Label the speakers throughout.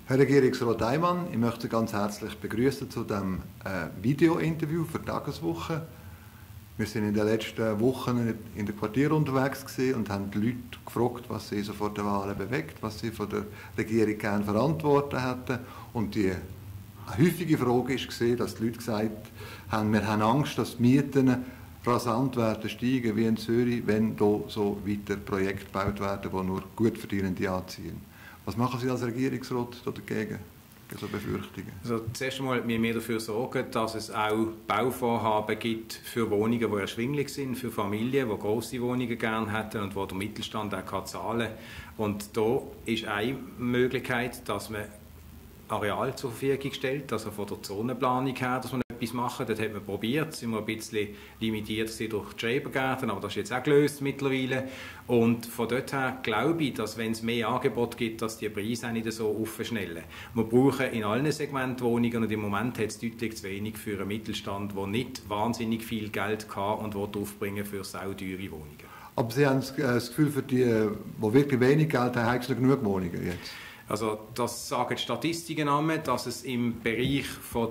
Speaker 1: Herr Regierungsrat Eymann, ich möchte Sie ganz herzlich begrüßen zu diesem Video-Interview für die Tageswoche. Wir sind in den letzten Wochen in den Quartieren unterwegs und haben die Leute gefragt, was sie so vor den Wahlen bewegt, was sie von der Regierung gerne verantworten hätten. Und die häufige Frage war, dass die Leute gesagt haben, wir haben Angst, dass die Mieten rasant werden steigen, wie in Zürich, wenn hier so weiter Projekte gebaut werden, die nur Gutverdienende anziehen. Was machen Sie als Regierungsrat dagegen, gegen so Befürchtungen?
Speaker 2: Also zuerst einmal müssen wir dafür sorgen, dass es auch Bauvorhaben gibt für Wohnungen, die erschwinglich sind, für Familien, die grosse Wohnungen gerne hätten und wo der Mittelstand auch zahlen kann. Und da ist eine Möglichkeit, dass man Areal zur Verfügung stellt, also von der Zonenplanung her, dass man etwas machen. Das hat man probiert, sind wir ein bisschen limitiert durch die Schrebergärten, aber das ist jetzt auch gelöst mittlerweile. Und von dort her glaube ich, dass wenn es mehr Angebot gibt, dass die Preise auch nicht so aufschnellen. Wir brauchen in allen Segmenten Wohnungen und im Moment hat es deutlich zu wenig für einen Mittelstand, der nicht wahnsinnig viel Geld hat und aufbringen für sauteure Wohnungen.
Speaker 1: Aber Sie haben das Gefühl, für die, die wirklich wenig Geld haben, haben Sie genug Wohnungen jetzt?
Speaker 2: Also das sagen die Statistiken an, dass es im Bereich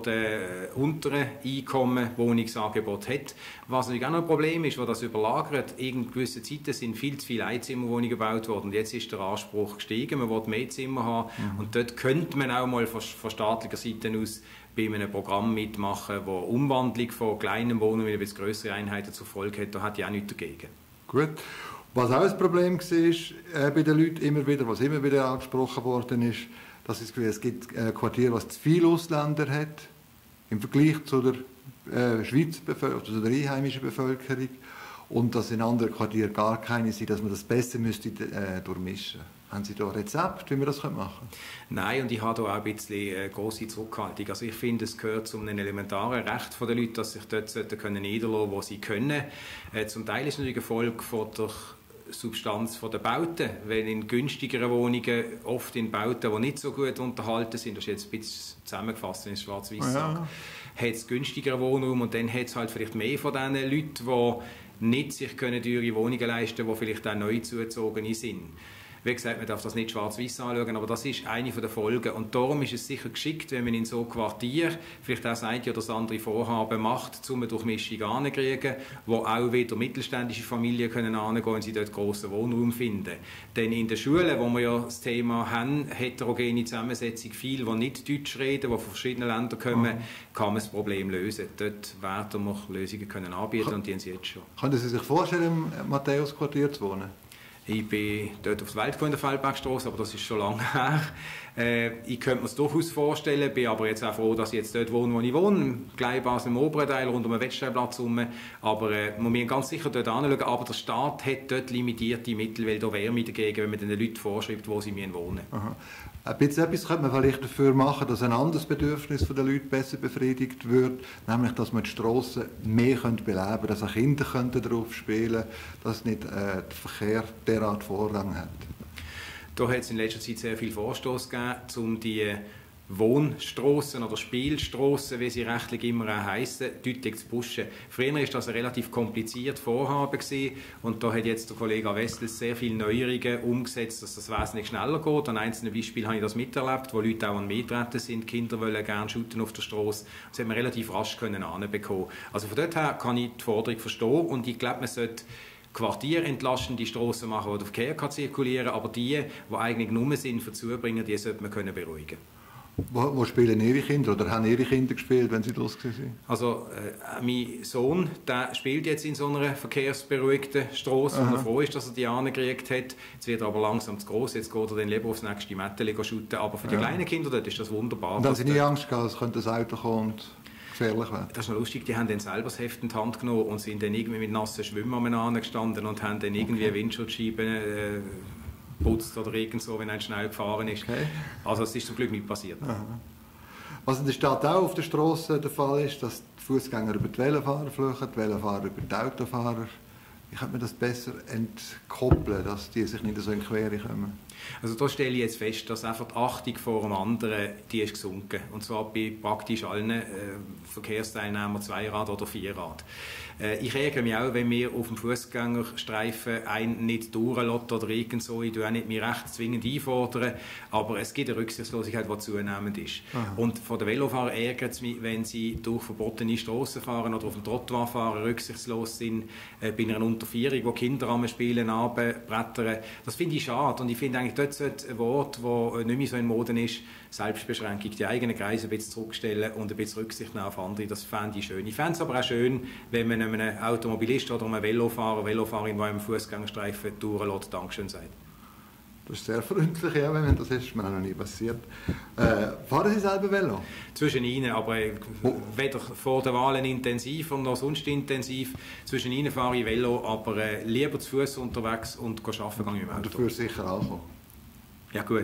Speaker 2: der unteren Einkommen Wohnungsangebot hat. Was natürlich auch noch ein Problem ist, das das überlagert, in gewissen Zeiten sind viel zu viele Einzimmerwohnungen gebaut worden. Jetzt ist der Anspruch gestiegen, man will mehr Zimmer haben. Und dort könnte man auch mal von staatlicher Seite aus bei einem Programm mitmachen, das Umwandlung von kleinen Wohnungen bis grössere Einheiten zur Folge hat. Da hat ja auch nichts dagegen.
Speaker 1: Gut. Was auch ein Problem war bei den Leuten immer wieder, was immer wieder angesprochen worden ist, dass es gibt Quartiere, was zu viele Ausländer hat im Vergleich zu der Schweizer Bevölkerung, zu der einheimischen Bevölkerung, und dass in anderen Quartieren gar keine sind, dass man das besser müsste durchmischen. Haben Sie da ein Rezept, wie man das machen könnte?
Speaker 2: Nein, und ich habe da auch ein bisschen grosse Zurückhaltung. Also ich finde, es gehört zu einem elementaren Recht der Leute, dass sich dort niederlassen können, wo sie können. Zum Teil ist es natürlich eine Folge von der Substanz der Bauten, weil in günstigeren Wohnungen, oft in Bauten, die nicht so gut unterhalten sind, das ist jetzt ein bisschen zusammengefasst, wenn ich es schwarz-weiß sage, hat es günstigeren Wohnraum und dann hat es halt vielleicht mehr von diesen Leuten, die nicht sich teure Wohnungen leisten können, die vielleicht auch neu zugezogen sind. Wie gesagt, man darf das nicht schwarz-weiß anschauen, aber das ist eine der Folgen. Und darum ist es sicher geschickt, wenn man in so Quartier vielleicht auch das eine oder das andere Vorhaben macht, um eine Durchmischung anzukriegen, wo auch wieder mittelständische Familien können angehen, wenn sie dort grossen Wohnraum finden. Denn in den Schulen, wo wir ja das Thema haben, heterogene Zusammensetzung, viele, die nicht Deutsch reden, die von verschiedenen Ländern kommen, kann man das Problem lösen. Dort werden wir Lösungen können anbieten und die haben sie jetzt schon.
Speaker 1: Können Sie sich vorstellen, im Matthäus-Quartier zu wohnen?
Speaker 2: Ich bin dort auf der Welt in der Feldbergstrasse, aber das ist schon lange her. Ich könnte mir es durchaus vorstellen, bin aber jetzt auch froh, dass ich jetzt dort wohne, wo ich wohne, Gleichbars im oberen Teil, rund um den Wettsteinplatz herum. Aber man muss ganz sicher dort anschauen, aber der Staat hat dort limitierte Mittel, weil da wäre mir dagegen, wenn man den Leuten vorschreibt, wo sie wohnen müssen.
Speaker 1: Aha. Ein bisschen etwas könnte man vielleicht dafür machen, dass ein anderes Bedürfnis der Leute besser befriedigt wird, nämlich, dass man die Strassen mehr beleben könnte, dass auch Kinder darauf spielen könnten, dass nicht der Verkehr derart Vorrang hat.
Speaker 2: Da hat es in letzter Zeit sehr viel Vorstoß gegeben, um die Wohnstrassen oder Spielstrassen, wie sie rechtlich immer auch heissen, deutlich zu pushen. Früher war das ein relativ kompliziertes Vorhaben gewesen, und da hat jetzt der Kollege Wessels sehr viele Neuerungen umgesetzt, dass das wesentlich schneller geht. An einzelnen Beispielen habe ich das miterlebt, wo Leute auch an mich getreten sind. Kinder wollen gerne shooten auf der Strasse. Das hat man relativ rasch hinbekommen. Also von dort her kann ich die Forderung verstehen, und ich glaube, man sollte quartierentlastende Strassen machen, wo der Verkehr zirkulieren kann, aber die eigentlich nur sind für Zubringer, die sollte man beruhigen können.
Speaker 1: Wo spielen Ihre Kinder oder haben Ihre Kinder gespielt, wenn sie draussen waren?
Speaker 2: Also mein Sohn, der spielt jetzt in so einer verkehrsberuhigten Strasse, und er froh ist, dass er die angekriegt hat. Jetzt wird er aber langsam zu gross, jetzt geht er dann lieber aufs nächste Mätteli shooten. Aber für die kleinen Kinder dort ist das wunderbar.
Speaker 1: Und haben Sie nie Angst gehabt, es könnte ein Auto kommen und gefährlich werden?
Speaker 2: Das ist noch lustig, die haben dann selber das Heft in die Hand genommen und sind dann irgendwie mit nassen Schwimmern angestanden und haben dann irgendwie Windschutzscheiben putzt oder irgend so, wenn er schnell gefahren ist. Okay. Also es ist zum Glück nicht passiert.
Speaker 1: Aha. Was in der Stadt auch auf der Straße der Fall ist, dass die Fußgänger über die Velofahrer fluchen, die Velofahrer über die Autofahrer. Wie könnte man das besser entkoppeln, dass die sich nicht so in die Quere kommen?
Speaker 2: Also da stelle ich jetzt fest, dass einfach die Achtung vor dem anderen, die ist gesunken. Und zwar bei praktisch allen Verkehrsteilnehmern, Zweirad oder Vierrad. Ich ärgere mich auch, wenn mir auf dem Fußgängerstreifen einen nicht durchlässt oder irgend so. Ich tue auch nicht mein Recht zwingend einfordern, aber es gibt eine Rücksichtslosigkeit, die zunehmend ist. Aha. Und von den Velofahrern ärgert es mich, wenn sie durch verbotene Strassen fahren oder auf dem Trottoir fahren, rücksichtslos sind, bei einer Unterführung, wo Kinder am Spielen, runterbrettern. Das finde ich schade. Und ich finde eigentlich, dort sollte ein Wort, das nicht mehr so in Mode ist, Selbstbeschränkung, die eigenen Kreise ein bisschen zurückstellen und ein bisschen Rücksicht nehmen auf andere, das fände ich schön. Ich fände es aber auch schön, wenn man einem Automobilist oder einem Velofahrerin, der einem Fußgängerstreifen durchlässt, Dankeschön sagt.
Speaker 1: Das ist sehr freundlich, ja, wenn das ist mir auch noch nie passiert. Fahren Sie selber Velo?
Speaker 2: Zwischen Ihnen, aber weder vor den Wahlen intensiv noch sonst intensiv. Zwischen Ihnen fahre ich Velo, aber lieber zu Fuß unterwegs und arbeiten gehe ich im Auto.
Speaker 1: Und dafür sicher ankommen.
Speaker 2: Ja, gut.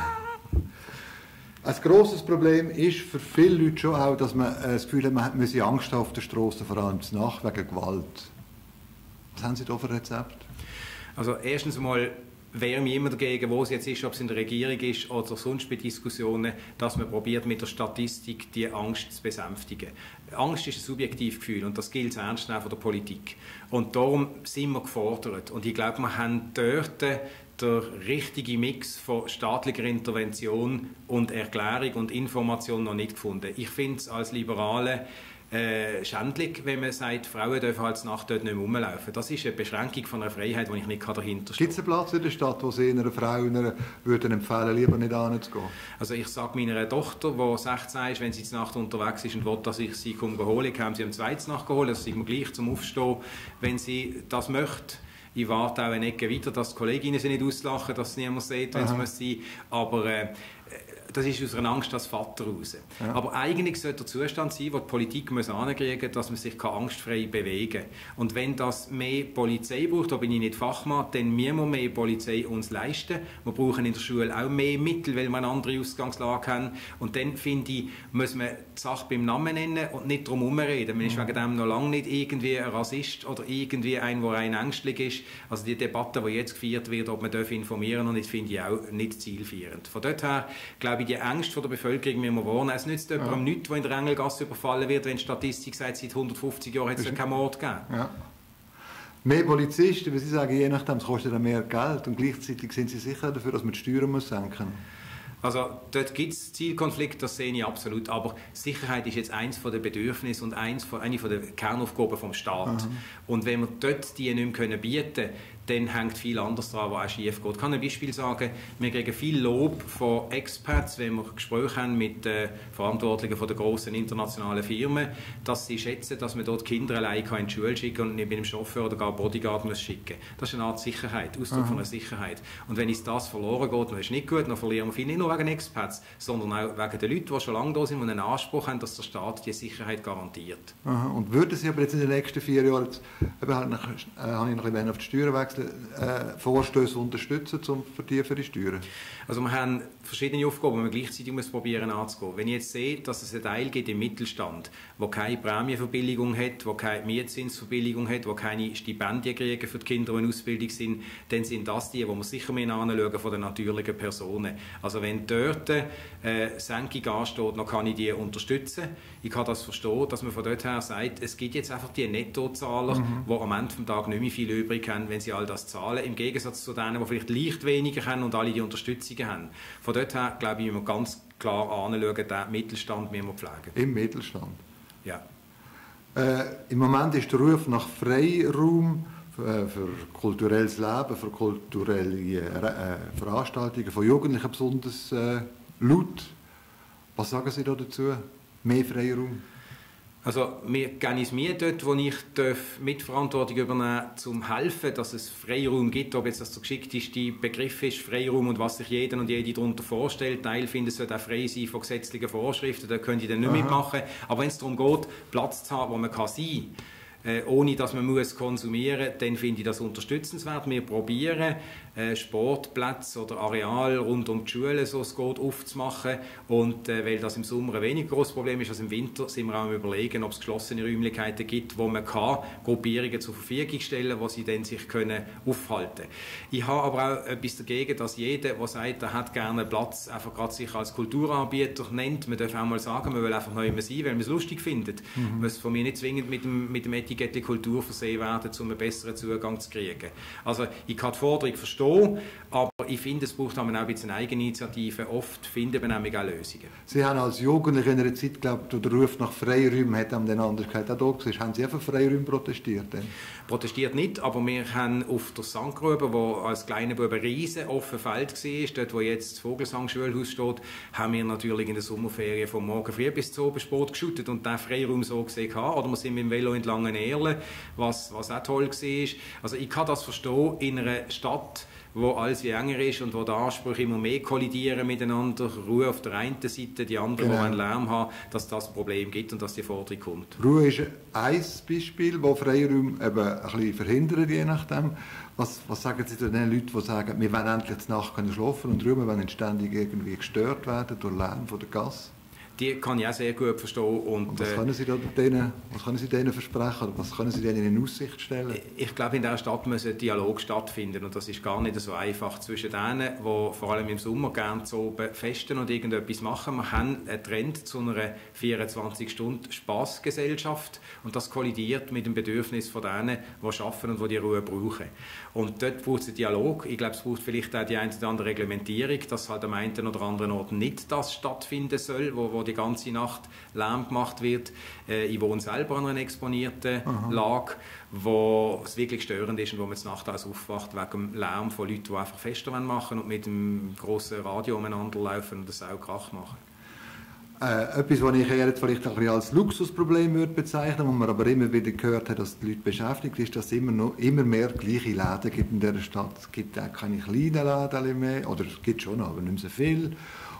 Speaker 1: Ein grosses Problem ist für viele Leute schon auch, dass man das Gefühl hat, man müsse Angst haben auf der Straße, vor allem Nacht wegen Gewalt. Was haben Sie da für ein Rezept?
Speaker 2: Also erstens einmal wehre mich immer dagegen, wo es jetzt ist, ob es in der Regierung ist oder sonst bei Diskussionen, dass man probiert, mit der Statistik die Angst zu besänftigen. Angst ist ein subjektives Gefühl und das gilt ernst nehmen von der Politik. Und darum sind wir gefordert. Und ich glaube, wir haben dort der richtige Mix von staatlicher Intervention und Erklärung und Information noch nicht gefunden. Ich finde es als Liberale schändlich, wenn man sagt, Frauen dürfen halt Nacht dort nicht mehr rumlaufen. Das ist eine Beschränkung von einer Freiheit, die ich nicht dahinter stehe.
Speaker 1: Gibt es einen Platz in der Stadt, wo Sie einer Frau würden empfehlen, lieber nicht hinzugehen?
Speaker 2: Also ich sage meiner Tochter, die 16 ist, wenn sie Nacht unterwegs ist und will, dass ich sie hole, haben sie am zweiten Nacht geholt, also sind wir gleich zum Aufstehen, wenn sie das möchte. Ich warte auch eine Ecke weiter, dass die Kolleginnen sie nicht auslachen, dass es niemand sieht, wenn es muss sein. Aber das ist aus einer Angst als Vater raus. Ja. Aber eigentlich sollte der Zustand sein, wo die Politik ankriegen muss, dass man sich angstfrei bewegen kann. Und wenn das mehr Polizei braucht, da bin ich nicht Fachmann, dann müssen wir mehr Polizei uns leisten. Wir brauchen in der Schule auch mehr Mittel, weil wir eine andere Ausgangslage haben. Und dann, finde ich, muss man die Sache beim Namen nennen und nicht drum herumreden. Man ist wegen dem noch lange nicht irgendwie ein Rassist oder irgendwie ein, der rein ängstlich ist. Also die Debatte, die jetzt geführt wird, ob man informieren darf, finde ich auch nicht zielführend. Von dort her, glaube ich, die Angst vor der Bevölkerung müssen wir warnen. Es nützt jemandem nichts, der in der Engelgasse überfallen wird, wenn die Statistik sagt, seit 150 Jahren hat es keinen Mord gegeben. Ja.
Speaker 1: Mehr Polizisten, wie Sie sagen, je nachdem, es kostet dann mehr Geld und gleichzeitig sind Sie sicher dafür, dass man die Steuern senken muss?
Speaker 2: Also dort gibt es Zielkonflikte, das sehe ich absolut, aber Sicherheit ist jetzt eines der Bedürfnisse und eine der Kernaufgaben vom Staat. Aha. Und wenn wir dort die nicht mehr bieten können, dann hängt viel anderes daran, was auch schief geht. Ich kann ein Beispiel sagen, wir kriegen viel Lob von Expats, wenn wir Gespräche haben mit Verantwortlichen von den grossen internationalen Firmen, dass sie schätzen, dass man dort Kinder allein in die Schule schicken und nicht mit einem Chauffeur oder gar Bodyguard muss schicken. Das ist eine Art Sicherheit, Ausdruck von einer Sicherheit. Und wenn uns das verloren geht, dann ist es nicht gut, dann verlieren wir viel, nicht nur wegen Expats, sondern auch wegen den Leuten, die schon lange da sind und einen Anspruch haben, dass der Staat diese Sicherheit garantiert.
Speaker 1: Aha. Und würden Sie aber jetzt in den nächsten 4 Jahren, habe ich noch ein auf die Steuern wechseln, Vorstöße unterstützen, um für die Steuern?
Speaker 2: Also wir haben verschiedene Aufgaben, die man gleichzeitig probieren anzugehen. Wenn ich jetzt sehe, dass es einen Teil gibt im Mittelstand, der keine Prämienverbilligung hat, der keine Mietzinsverbilligung hat, der keine Stipendien kriegen für die Kinder, die in Ausbildung sind, dann sind das die, wo wir sicher mehr anschauen von den natürlichen Personen. Also wenn dort Senkung ansteht, dann kann ich die unterstützen. Ich kann das verstehen, dass man von dort her sagt, es gibt jetzt einfach die Nettozahler, die am Ende des Tages nicht mehr viel übrig haben, wenn sie all das zahlen, im Gegensatz zu denen, die vielleicht leicht weniger haben und alle die Unterstützungen haben. Von dort her, glaube ich, müssen wir ganz klar anschauen, den Mittelstand müssen wir pflegen.
Speaker 1: Im Mittelstand?
Speaker 2: Ja.
Speaker 1: Im Moment ist der Ruf nach Freiraum für kulturelles Leben, für kulturelle Veranstaltungen von Jugendlichen besonders laut. Was sagen Sie da dazu? Mehr Freiraum?
Speaker 2: Also wir gehen ins Mühe dort, wo ich Mitverantwortung übernehmen darf, um zu helfen, dass es Freiraum gibt. Ob jetzt das der geschickteste Begriff ist, Freiraum, und was sich jeder und jede darunter vorstellt. Teil finden, es sollte auch frei sein von gesetzlichen Vorschriften, da können die dann nicht mitmachen. Aber wenn es darum geht, Platz zu haben, wo man sein kann, ohne dass man konsumieren muss, dann finde ich das unterstützenswert. Wir probieren, Sportplätze oder Areal rund um die Schulen, so es geht, aufzumachen. Und weil das im Sommer ein weniger großes Problem ist als im Winter, sind wir auch am Überlegen, ob es geschlossene Räumlichkeiten gibt, wo man Gruppierungen zur Verfügung stellen kann, wo sie dann sich können aufhalten können. Ich habe aber auch etwas dagegen, dass jeder, der sagt, er hat gerne Platz, einfach gerade sich als Kulturanbieter nennt. Man darf auch mal sagen, man will einfach neu sein, weil man es lustig findet. Man muss von mir nicht zwingend mit dem Etikett Kultur versehen werden, um einen besseren Zugang zu kriegen. Also ich kann die Forderung verstehen, aber ich finde, es braucht auch ein bisschen Eigeninitiative. Oft findet man nämlich auch Lösungen.
Speaker 1: Sie haben als Jugendliche in einer Zeit, glaube ich, der Ruf nach Freiräumen hat an den anderen gesagt, auch da gesehen. Haben Sie einfach Freiräume protestiert?
Speaker 2: Protestiert nicht, aber wir haben auf der Sandgrube, wo als kleiner Bub ein riesen offenes Feld war, dort wo jetzt das Vogelsang-Schulhaus steht, haben wir natürlich in der Sommerferien vom Morgen früh bis zum Abendsport geschüttet und den Freiraum so gesehen haben. Oder wir sind mit dem Velo entlang Erlen, was auch toll war. Also ich kann das verstehen in einer Stadt, wo alles wie enger ist und wo die Ansprüche immer mehr kollidieren miteinander, Ruhe auf der einen Seite, die andere, die einen Lärm haben, dass das ein Problem gibt und dass die Forderung kommt.
Speaker 1: Ruhe ist ein Beispiel, das Freiräume eben ein bisschen verhindert, je nachdem. Was sagen Sie zu den Leuten, die sagen, wir wollen endlich die Nacht schlafen und Ruhe, wenn ständig irgendwie gestört werden durch Lärm von der Gasse?
Speaker 2: Die kann ich auch sehr gut verstehen. Und
Speaker 1: was können Sie denen versprechen oder was können Sie denen in Aussicht stellen?
Speaker 2: Ich glaube, in dieser Stadt muss ein Dialog stattfinden und das ist gar nicht so einfach zwischen denen, die vor allem im Sommer gerne zu oben festen und irgendetwas machen. Wir haben einen Trend zu einer 24-Stunden-Spassgesellschaft und das kollidiert mit dem Bedürfnis von denen, die arbeiten und die Ruhe brauchen. Und dort braucht es einen Dialog. Ich glaube, es braucht vielleicht auch die eine oder andere Reglementierung, dass halt am einen oder anderen Ort nicht das stattfinden soll, wo die ganze Nacht Lärm gemacht wird. Ich wohne selber an einer exponierten Lage, wo es wirklich störend ist und wo man nachts also aufwacht wegen dem Lärm von Leuten, die einfach Feste machen und mit dem grossen Radio umeinander laufen und das auch Krach machen.
Speaker 1: Etwas, was ich eher jetzt vielleicht ein bisschen als Luxusproblem würde bezeichnen, wo man aber immer wieder gehört hat, dass die Leute beschäftigt ist, dass es immer mehr gleiche Läden gibt in dieser Stadt. Es gibt auch keine kleinen Läden mehr, oder es gibt schon, aber nicht mehr so viel.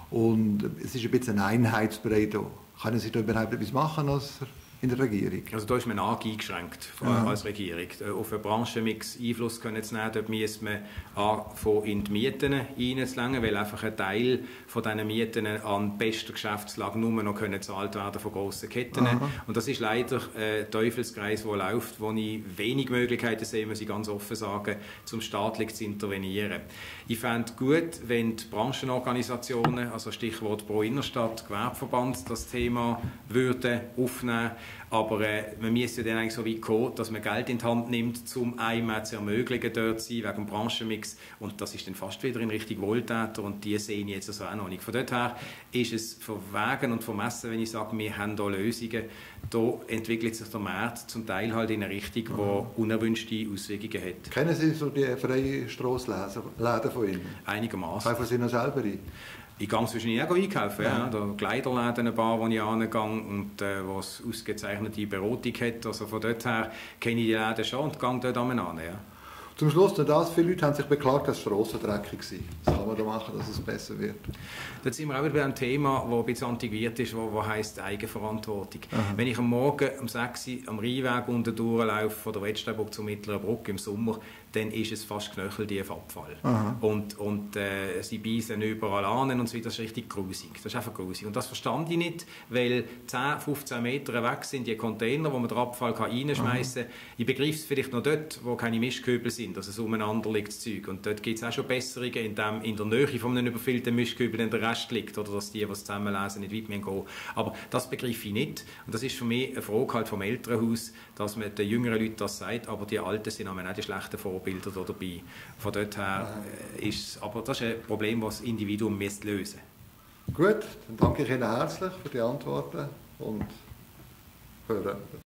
Speaker 1: Und es ist ein bisschen ein Einheitsbrei da. Können Sie da überhaupt etwas machen als in der Regierung?
Speaker 2: Also da ist man arg eingeschränkt als Regierung. Auf einen Branchenmix Einfluss können zu nehmen, dort müssen wir anfangen, in die Mieten reinzulängen, weil einfach ein Teil von diesen Mieten an bester Geschäftslage nur noch gezahlt werden von grossen Ketten. Und das ist leider ein Teufelskreis, der läuft, wo ich wenig Möglichkeiten sehe, muss ich ganz offen sagen, zum staatlich zu intervenieren. Ich fände gut, wenn die Branchenorganisationen, also Stichwort Pro Innerstadt, Gewerbeverband, das Thema würden aufnehmen. Aber man müsste dann eigentlich so weit kommen, dass man Geld in die Hand nimmt, um einem zu ermöglichen, dort zu sein, wegen dem Branchenmix. Und das ist dann fast wieder in Richtung Wohltäter und die sehen jetzt also auch noch nicht. Von dort her ist es verwegen und vermessen, wenn ich sage, wir haben hier Lösungen. Da entwickelt sich der Markt zum Teil halt in eine Richtung, die unerwünschte Auswirkungen hat.
Speaker 1: Kennen Sie so die freien Strassenläden von Ihnen?
Speaker 2: Einigermaßen.
Speaker 1: Kaufen Sie noch selber ein?
Speaker 2: Ich gehe zwischendurch auch einkaufen. Ja. Da Kleiderläden, ein paar, wo ich hingehe und wo es ausgezeichnete Beratung hat. Also von dort her kenne ich die Läden schon und gehe dort an. Ja.
Speaker 1: Zum Schluss noch das, viele Leute haben sich beklagt, dass die Strassen dreckig waren. Was kann man da machen, dass es besser wird?
Speaker 2: Jetzt sind wir auch wieder bei einem Thema, das ein bisschen antiquiert ist, das heisst Eigenverantwortung. Wenn ich am Morgen um 6 Uhr am Rheinweg unten durchlaufe, von der Wettsteinbrücke zur Mittleren Brücke im Sommer, dann ist es fast knöcheltief Abfall. Und sie beißen überall an und so weiter. Das ist richtig grusig. Das ist einfach grusig. Und das verstand ich nicht, weil 10, 15 Meter weg sind die Container, wo man den Abfall reinschmeißen kann. Ich begreife es vielleicht noch dort, wo keine Mischkübel sind, also so umeinander liegt das Zeug. Und dort gibt es auch schon Besserungen, indem in der Nähe von einem überfüllten Mischkübel dann der Rest liegt, oder dass die es zusammenlesen, nicht weit gehen müssen. Aber das begreife ich nicht. Und das ist für mich eine Frage halt vom Elternhaus, dass man den jüngeren Leuten das sagt, aber die Alten sind auch die schlechten Vorbilder da dabei. Von dort her ist aber das ist ein Problem, das das Individuum lösen müsste.
Speaker 1: Gut, dann danke ich Ihnen herzlich für die Antworten und hören.